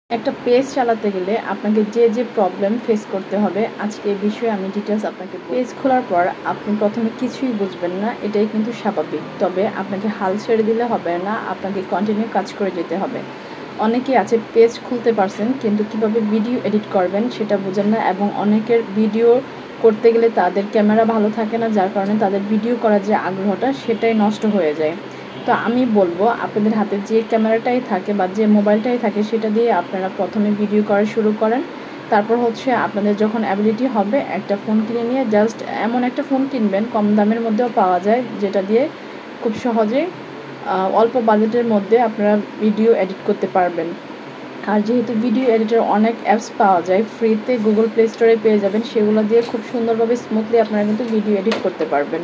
একটা পেজ চালাতে গেলে আপনাকে যে প্রবলেম ফেস করতে হবে আজকে এই বিষয়ে আমি ডিটেলস আপনাকে পেজ খোলার পর আপনি প্রথমে কিছুই বুঝবেন না, এটাই কিন্তু স্বাভাবিক। তবে আপনাকে হাল ছেড়ে দিলে হবে না, আপনাকে কন্টিনিউ কাজ করে যেতে হবে। অনেকেই আছে পেজ খুলতে পারছেন কিন্তু কিভাবে ভিডিও এডিট করবেন সেটা বোঝেন না, এবং অনেকের ভিডিও করতে গেলে তাদের ক্যামেরা ভালো থাকে না, যার কারণে তাদের ভিডিও করার যে আগ্রহটা সেটাই নষ্ট হয়ে যায়। তো আমি বলবো আপনাদের হাতে যে ক্যামেরাটাই থাকে বা যে মোবাইলটাই থাকে সেটা দিয়ে আপনারা প্রথমে ভিডিও করা শুরু করেন। তারপর হচ্ছে আপনাদের যখন অ্যাবিলিটি হবে একটা ফোন কিনে নিয়ে জাস্ট এমন একটা ফোন কিনবেন, কম দামের মধ্যেও পাওয়া যায়, যেটা দিয়ে খুব সহজে অল্প বাজেটের মধ্যে আপনারা ভিডিও এডিট করতে পারবেন। আর যেহেতু ভিডিও এডিটর অনেক অ্যাপস পাওয়া যায় ফ্রিতে, গুগল প্লে স্টোরে পেয়ে যাবেন, সেগুলো দিয়ে খুব সুন্দরভাবে স্মুথলি আপনারা কিন্তু ভিডিও এডিট করতে পারবেন।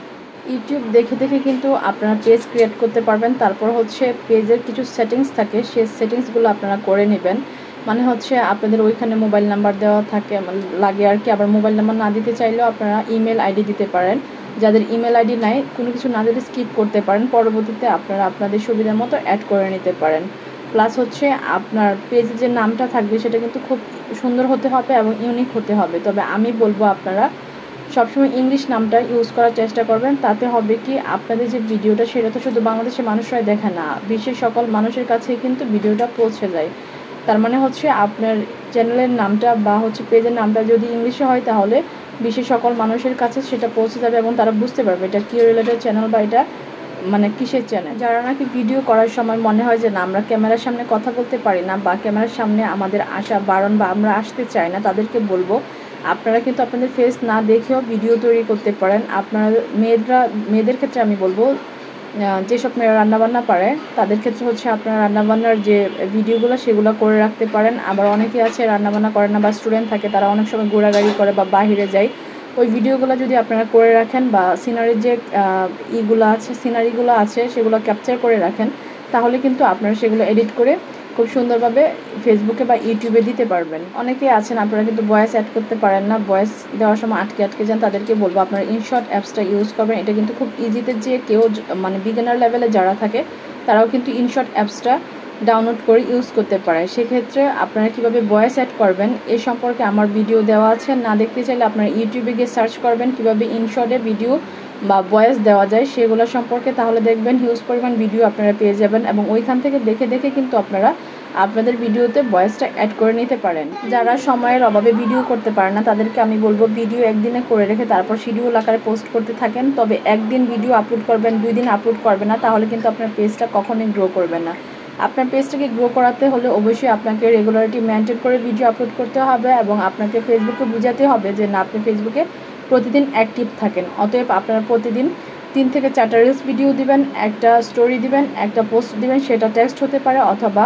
ইউটিউব দেখে দেখে কিন্তু আপনারা পেজ ক্রিয়েট করতে পারবেন। তারপর হচ্ছে পেজের কিছু সেটিংস থাকে, সেই সেটিংসগুলো আপনারা করে নেবেন। মানে হচ্ছে আপনাদের ওইখানে মোবাইল নাম্বার দেওয়া থাকে লাগে আর কি। আবার মোবাইল নাম্বার না দিতে চাইলেও আপনারা ইমেল আইডি দিতে পারেন। যাদের ইমেল আইডি নাই, কোনো কিছু না দিলে স্কিপ করতে পারেন, পরবর্তীতে আপনারা আপনাদের সুবিধার মতো অ্যাড করে নিতে পারেন। প্লাস হচ্ছে আপনার পেজে যে নামটা থাকবে সেটা কিন্তু খুব সুন্দর হতে হবে এবং ইউনিক হতে হবে। তবে আমি বলবো আপনারা সবসময় ইংলিশ নামটা ইউজ করার চেষ্টা করবেন। তাতে হবে কি, আপনাদের যে ভিডিওটা সেটা তো শুধু বাংলাদেশের মানুষরাই দেখে না, বিশ্বের সকল মানুষের কাছেই কিন্তু ভিডিওটা পৌঁছে যায়। তার মানে হচ্ছে আপনার চ্যানেলের নামটা বা হচ্ছে পেজের নামটা যদি ইংলিশে হয় তাহলে বিশ্বের সকল মানুষের কাছে সেটা পৌঁছে যাবে এবং তারা বুঝতে পারবে এটা কি রিলেটেড চ্যানেল বা এটা মানে কিসের চ্যানেল। যারা নাকি ভিডিও করার সময় মনে হয় যে না আমরা ক্যামেরার সামনে কথা বলতে পারি না বা ক্যামেরার সামনে আমাদের আসা বারণ বা আমরা আসতে চাই না, তাদেরকে বলবো আপনারা কিন্তু আপনাদের ফেস না দেখেও ভিডিও তৈরি করতে পারেন। আপনারা মেয়েদের ক্ষেত্রে আমি বলবো যেসব মেয়েরা রান্নাবান্না পারে তাদের ক্ষেত্রে হচ্ছে আপনারা রান্নাবান্নার যে ভিডিওগুলো সেগুলো করে রাখতে পারেন। আবার অনেকে আছে রান্নাবান্না করে না বা স্টুডেন্ট থাকে, তারা অনেক সময় ঘোরাঘুরি করে বা বাহিরে যায়, ওই ভিডিওগুলো যদি আপনারা করে রাখেন বা সিনারির যে সিনারিগুলো আছে সেগুলো ক্যাপচার করে রাখেন, তাহলে কিন্তু আপনারা সেগুলো এডিট করে খুব সুন্দরভাবে ফেসবুকে বা ইউটিউবে দিতে পারবেন। অনেকেই আছেন আপনারা কিন্তু ভয়েস অ্যাড করতে পারেন না, ভয়েস দেওয়ার সময় আটকে যান, তাদেরকে বলবো আপনারা ইনশর্ট অ্যাপসটা ইউজ করবেন। এটা কিন্তু খুব ইজিতে, যে কেউ মানে বিগিনার লেভেলে যারা থাকে তারাও কিন্তু ইনশর্ট অ্যাপসটা ডাউনলোড করে ইউজ করতে পারে। সেক্ষেত্রে আপনারা কীভাবে ভয়েস অ্যাড করবেন এ সম্পর্কে আমার ভিডিও দেওয়া আছে, না দেখতে চাইলে আপনারা ইউটিউবে গিয়ে সার্চ করবেন কীভাবে ইনশর্টে ভিডিও বা ভয়েস দেওয়া যায় সেগুলো সম্পর্কে, তাহলে দেখবেন হিউজ পরিমাণ ভিডিও আপনারা পেয়ে যাবেন এবং ওইখান থেকে দেখে দেখে কিন্তু আপনারা আপনাদের ভিডিওতে ভয়েসটা অ্যাড করে নিতে পারেন। যারা সময়ের অভাবে ভিডিও করতে পারে না তাদেরকে আমি বলবো ভিডিও একদিনে করে রেখে তারপর শিডিউল আকারে পোস্ট করতে থাকেন। তবে একদিন ভিডিও আপলোড করবেন, 2 দিন আপলোড করবেন না, তাহলে কিন্তু আপনার পেজটা কখনোই গ্রো করবে না। আপনার পেজটাকে গ্রো করাতে হলে অবশ্যই আপনাকে রেগুলারিটি মেনটেন করে ভিডিও আপলোড করতে হবে এবং আপনাকে ফেসবুকে বোঝাতে হবে যে না আপনি ফেসবুকে প্রতিদিন অ্যাক্টিভ থাকেন। অতএব আপনারা প্রতিদিন 3 থেকে 4টা রিলস ভিডিও দিবেন, একটা স্টোরি দিবেন, একটা পোস্ট দিবেন, সেটা টেক্সট হতে পারে অথবা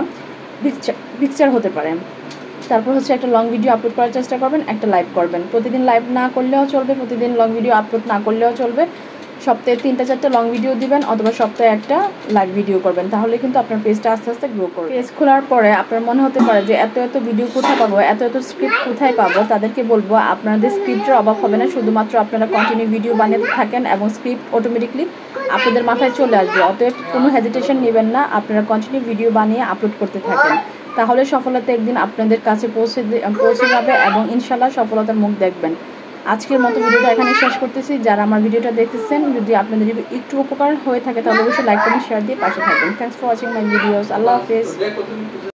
পিকচার হতে পারে। তারপর হচ্ছে একটা লং ভিডিও আপলোড করার চেষ্টা করবেন, একটা লাইভ করবেন। প্রতিদিন লাইভ না করলেও চলবে, প্রতিদিন লং ভিডিও আপলোড না করলেও চলবে। সপ্তাহে 3-4টা লং ভিডিও দিবেন অথবা সপ্তাহে একটা লাইভ ভিডিও করবেন, তাহলে কিন্তু আপনার পেজটা আস্তে আস্তে গ্রো করবে। পেজ খোলার পরে আপনার মনে হতে পারে যে এত ভিডিও কোথায় পাবো, এত স্ক্রিপ্ট কোথায় পাবো, তাদেরকে বলবো আপনাদের স্ক্রিপ্টের অভাব হবে না, শুধুমাত্র আপনারা কন্টিনিউ ভিডিও বানাতে থাকেন এবং স্ক্রিপ্ট অটোমেটিকলি আপনাদের মাথায় চলে আসবে। অতএব কোনো হেজিটেশন নেবেন না, আপনারা কন্টিনিউ ভিডিও বানিয়ে আপলোড করতে থাকেন, তাহলে সফলতা একদিন আপনাদের কাছে পৌঁছে যাবে এবং ইনশাল্লাহ সফলতার মুখ দেখবেন। আজকের মতো ভিডিওটা এখানে শেষ করতেছি। যারা আমার ভিডিওটা দেখতেছেন, যদি আপনাদের একটু উপকার হয়ে থাকে তাহলে অবশ্যই লাইক কমেন্ট শেয়ার দিয়ে পাশে থাকবেন। Thanks for watching my videos. আল্লাহ হাফেজ।